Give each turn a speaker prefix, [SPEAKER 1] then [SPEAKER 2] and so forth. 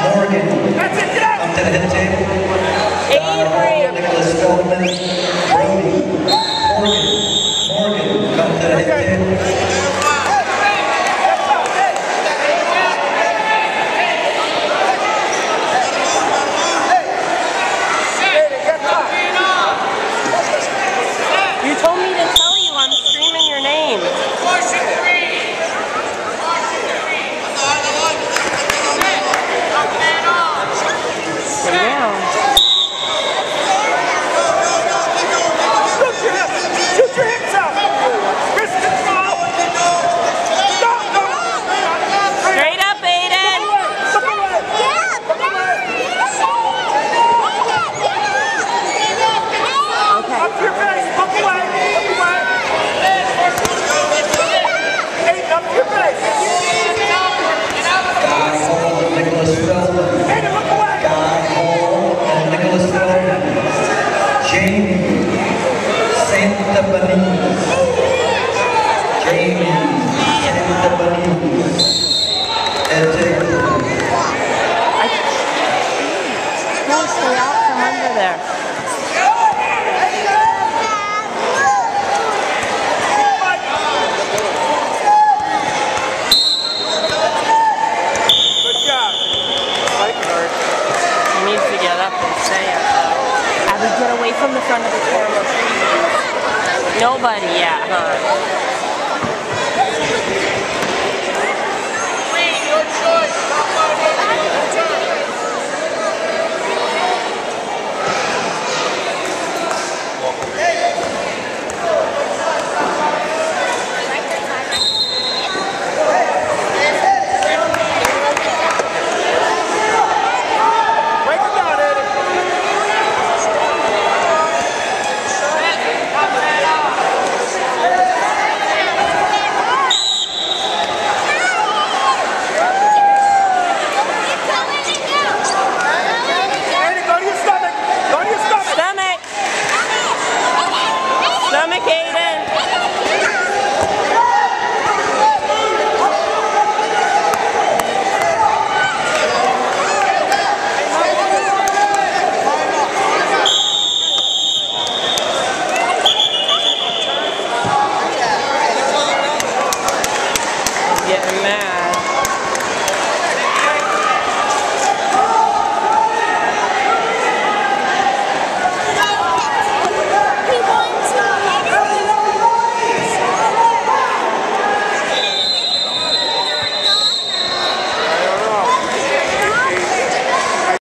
[SPEAKER 1] Morgan, come to the head table. Nicholas Feldman, Brody, Morgan, come to the head table.
[SPEAKER 2] You told me to tell you I'm screaming your name. Get away from the front of the camera, please. Nobody, yeah, huh?